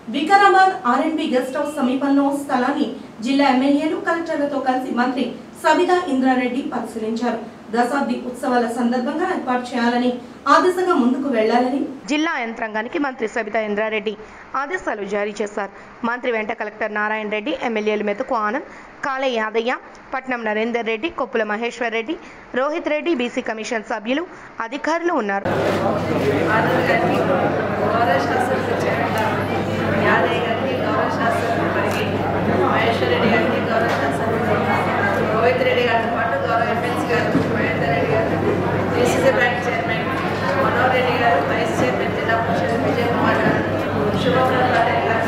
వికారాబాద్ ఆర్ఎండ్బి guest house సమీపంలో స్థలాన్ని జిల్లా ఎమ్మెల్యేలు కలెక్టర్లతో కలిసి మంత్రి సబితా ఇంద్రారెడ్డి పరిశీలించారు. దశాబ్ది ఉత్సవాల సందర్భంగా ఏర్పాటు చేయాలని ఆ దిశగా ముందుకు వెళ్లాలని జిల్లా యంత్రాంగానికి మంత్రి సబితా ఇంద్రారెడ్డి ఆదేశాలు జారీ చేశారు. మంత్రి వెంట కలెక్టర్ నారాయణ రెడ్డి, ఎమ్మెల్యేలు మెతుకు ఆనంద్, కాళే యాదయ్య, పట్నం నరేందర్ రెడ్డి, కొప్పుల మహేశ్వర్ రెడ్డి, రోహిత్ రెడ్డి, బీసీ కమిషన్ సభ్యులు, అధికారులు ఉన్నారు. రోహిత్ రెడ్డి గారితో పాటు గౌరవ ఎమ్మెల్సీ గారు మహేందర్ రెడ్డి గారు, DCC bank chairman Manohar Reddy గారు, వైస్ చైర్మన్ జిల్లా పరిషత్ విజయ్ కుమార్ గారు, శుభప్రభారెడ్డి గారు,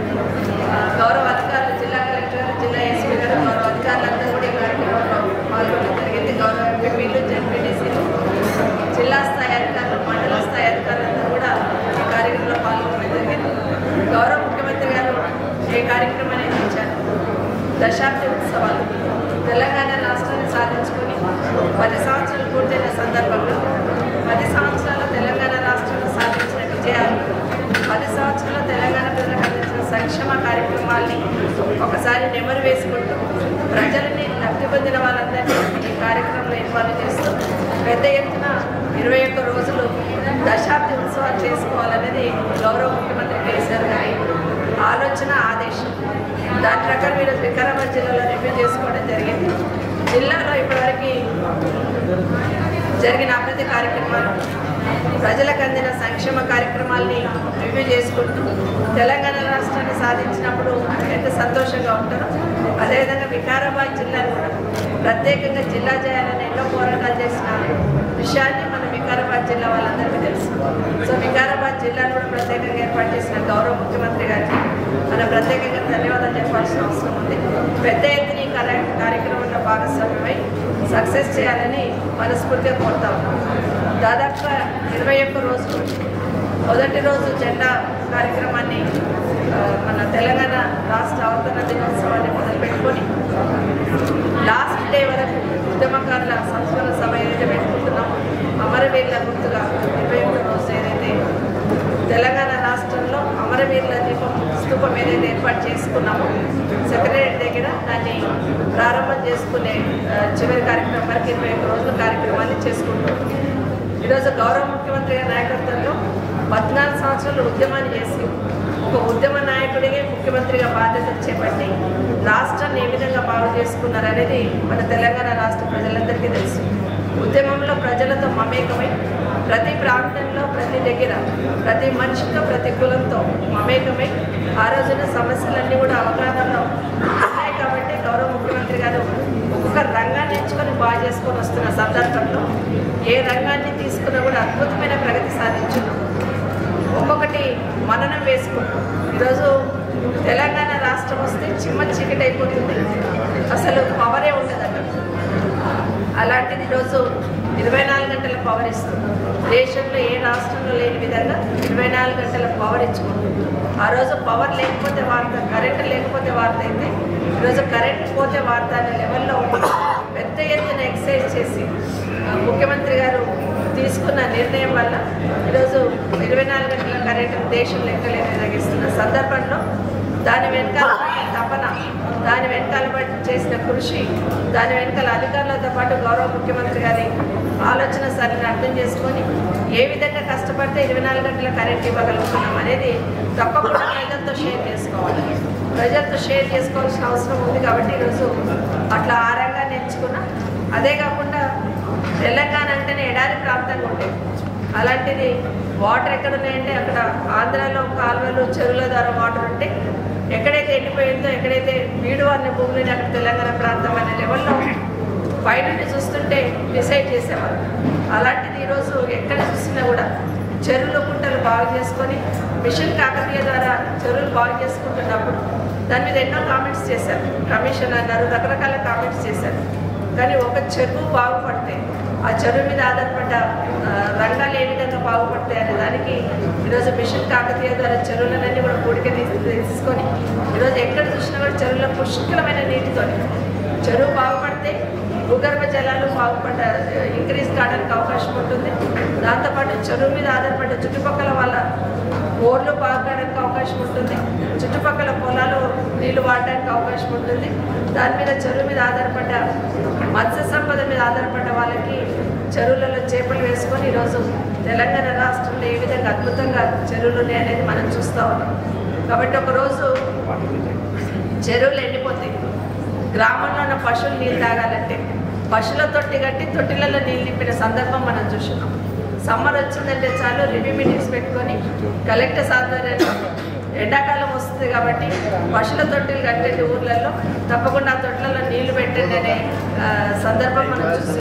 గౌరవ అధికారులు, జిల్లా కలెక్టర్ గారు, జిల్లా ఎస్పీ గారు, గౌరవ అధికారులందరూ కూడా ఈ కార్యక్రమంలో పాల్గొనడం జరిగింది. గౌరవ ఎంపీలు, జెడ్పీటీసీలు, జిల్లా స్థాయి అధికారులు, మండల స్థాయి అధికారులందరూ కూడా ఈ కార్యక్రమంలో పాల్గొనడం జరిగింది. గౌరవ ముఖ్యమంత్రి గారు ఈ కార్యక్రమాన్ని ఇచ్చారు. దశాబ్ది ఉత్సవాలు తెలంగాణ రాష్ట్రాన్ని సాధించుకొని 10 సంవత్సరాలు పూర్తయిన సందర్భంలో 10 సంవత్సరాల తెలంగాణ రాష్ట్రంలో సాధించిన విజయాలు, 10 సంవత్సరాల తెలంగాణ ప్రజలకు అందించిన సంక్షేమ కార్యక్రమాల్ని ఒకసారి నెమరు వేసుకుంటూ ప్రజలని లబ్ధి పొందిన వాళ్ళందరినీ ఈ కార్యక్రమంలో ఇన్వాల్వ్ చేస్తూ పెద్ద ఎత్తున 21 రోజులు దశాబ్ది ఉత్సవాలు చేసుకోవాలనేది గౌరవ ముఖ్యమంత్రి కేసీఆర్ గారి ఆలోచన, ఆదేశం. దాని ప్రకారం ఈరోజు వికారాబాద్ జిల్లాలో రివ్యూ చేసుకోవడం జరిగింది. జిల్లాలో ఇప్పటివరకు జరిగిన అభివృద్ధి కార్యక్రమాలు, ప్రజలకు అందిన సంక్షేమ కార్యక్రమాల్ని రివ్యూ చేసుకుంటూ తెలంగాణ రాష్ట్రాన్ని సాధించినప్పుడు ఎంత సంతోషంగా ఉంటారో అదేవిధంగా వికారాబాద్ జిల్లాను కూడా ప్రత్యేకంగా జిల్లా చేయాలని ఎన్నో పోరాటాలు చేసిన విషయాన్ని మన వికారాబాద్ జిల్లా వాళ్ళందరికీ తెలుసు. సో వికారాబాద్ జిల్లాను కూడా ప్రత్యేకంగా ఏర్పాటు చేసిన గౌరవ ముఖ్యమంత్రి గారికి మనం ప్రత్యేకంగా ధన్యవాదాలు చెప్పాల్సిన అవసరం ఉంది. పెద్ద ఎత్తున ఈ కార్యక్రమంలో భాగస్వామ్యమై సక్సెస్ చేయాలని మనస్ఫూర్తిగా కోరుతా ఉన్నాం. దాదాపుగా 21 రోజులు, మొదటి రోజు జెండా కార్యక్రమాన్ని మన తెలంగాణ రాష్ట్ర అవతరణ దినోత్సవాన్ని మొదలుపెట్టుకొని లాస్ట్ డే వరకు ఉద్యమకారుల సంస్మరణ సభ ఏదైతే పెట్టుకుంటున్నామో అమరవీరుల గుర్తుగా 21 రోజు ఏదైతే తెలంగాణ రాష్ట్రంలో అమరవీరుల స్తూపం ఏదైతే ఏర్పాటు చేసుకున్నామో సెక్రటేరియట్ దగ్గర దాన్ని ప్రారంభం చేసుకునే చివరి కార్యక్రమం వరకు 21 రోజుల కార్యక్రమాన్ని చేసుకుంటాం. ఈరోజు గౌరవ ముఖ్యమంత్రి గారి నాయకత్వంలో 14 సంవత్సరాలు ఉద్యమాన్ని చేసి ఒక ఉద్యమ నాయకుడిగా ముఖ్యమంత్రిగా బాధ్యతలు చేపట్టి రాష్ట్రాన్ని ఏ విధంగా బాగు చేసుకున్నారనేది మన తెలంగాణ రాష్ట్ర ప్రజలందరికీ తెలుసు. ఉద్యమంలో ప్రజలతో మమేకమై ప్రతి ప్రాంతంలో, ప్రతి దగ్గర, ప్రతి మనిషితో, ప్రతి కులంతో మమేకమై ఆ రోజున సమస్యలన్నీ కూడా అవగాహనలో ఉన్నాయి. కాబట్టి గౌరవ ముఖ్యమంత్రి గారు ఒక్కొక్క రంగాన్ని ఎంచుకొని బాగా చేసుకొని వస్తున్న సందర్భంలో ఏ రంగాన్ని తీసుకున్నా కూడా అద్భుతమైన ప్రగతి సాధించున్నాం. ఒక్కొక్కటి మననం వేసుకుంటాం. ఈరోజు తెలంగాణ రాష్ట్రం వస్తే చిమ్మ చీకటి అయిపోతుంది, అసలు పవరే ఉండదు అక్కడ. అలాంటిది ఈరోజు 24 గంటల పవర్ ఇస్తుంది. దేశంలో ఏ రాష్ట్రంలో లేని విధంగా 24 గంటల పవర్ ఇచ్చుకుంటుంది. ఆ రోజు పవర్ లేకపోతే వార్త, కరెంటు లేకపోతే వార్త అయితే ఈరోజు కరెంటు పోతే వార్త అనే లెవెల్లో పెద్ద ఎత్తున ఎక్సైజ్ చేసి ముఖ్యమంత్రి గారు తీసుకున్న నిర్ణయం వల్ల ఈరోజు 24 గంటల కరెంటు దేశం లెక్కలేనిస్తున్న సందర్భంలో దాని వెనకాల తపన, దాని వెనకాల చేసిన కృషి, దాని వెనకాల అధికారులతో పాటు గౌరవ ముఖ్యమంత్రి గారి ఆలోచన సరిని అర్థం చేసుకొని ఏ విధంగా కష్టపడితే 24 గంటల కరెంట్ ఇవ్వగలుగుతున్నాం అనేది తప్పకుండా ప్రజలతో షేర్ చేసుకోవాలి. ప్రజలతో షేర్ చేసుకోవాల్సిన అవసరం ఉంది. కాబట్టి ఈరోజు అట్లా ఆ రంగాన్ని ఎంచుకున్నా. అదే కాకుండా తెలంగాణ అంటేనే ఎడారి ప్రాంతంగా ఉండేది. అలాంటిది వాటర్ ఎక్కడ ఉన్నాయంటే అక్కడ ఆంధ్రాలో కాలువలు, చెరువుల ద్వారా వాటర్ ఉంటే ఎక్కడైతే ఎండిపోయిందో, ఎక్కడైతే బీడు అనే భూములని అక్కడ తెలంగాణ ప్రాంతం అనే లెవెల్లో బయటని చూస్తుంటే డిసైడ్ చేసేవారు. అలాంటిది ఈరోజు ఎక్కడ చూసినా కూడా చెరువులు, కుంటలు బాగు చేసుకొని మిషన్ కాకతీయ ద్వారా చెరువులు బాగు చేసుకుంటున్నప్పుడు దాని మీద ఎన్నో కామెంట్స్ చేశారు. కమిషన్ అన్నారు, రకరకాల కామెంట్స్ చేశారు. కానీ ఒక చెరువు బాగుపడితే ఆ చెరువు మీద ఆధారపడ్డ రంగాలు ఏ విధంగా బాగుపడతాయి అనే దానికి ఈరోజు మిషన్ కాకతీయ ద్వారా చెరువులన్నీ కూడా కూడిక తీసుకొని ఈరోజు ఎక్కడ చూసినా కూడా చెరువులో పుష్కలమైన నీటితో చెరువు బాగుపడితే భూగర్భ జలాలు బాగుపడ్డ ఇంక్రీజ్ కావడానికి అవకాశం ఉంటుంది. దాంతోపాటు చెరువు మీద ఆధారపడ్డ చుట్టుపక్కల వాళ్ళ బోర్లు పారడానికి అవకాశం ఉంటుంది, చుట్టుపక్కల పొలాలు నీళ్లు వాడడానికి అవకాశం ఉంటుంది. దాని మీద చెరువు మీద ఆధారపడ్డ మత్స్య సంపద మీద ఆధారపడ్డ వాళ్ళకి చెరువులలో చేపలు వేసుకొని ఈరోజు తెలంగాణ రాష్ట్రంలో ఏ విధంగా అద్భుతంగా చెరువులు ఉన్నాయనేది మనం చూస్తూ ఉన్నాం. కాబట్టి ఒకరోజు చెరువులు ఎండిపోతాయి. గ్రామంలో ఉన్న పశువులు నీళ్ళు తాగాలంటే పశువుల తొట్టి కట్టి తొట్టిలలో నీళ్ళు నింపిన సందర్భం మనం చూస్తున్నాం. సమ్మర్ వచ్చిందంటే చాలు రివ్యూ మీటింగ్స్ పెట్టుకొని కలెక్టర్స్ ఆధ్వర్యంలో ఎండాకాలం వస్తుంది కాబట్టి పశువుల తొట్టిలు కట్టండి ఊర్లలో, తప్పకుండా ఆ తొట్లలో నీళ్లు పెట్టండి అనే సందర్భం మనం చూస్తున్నాం.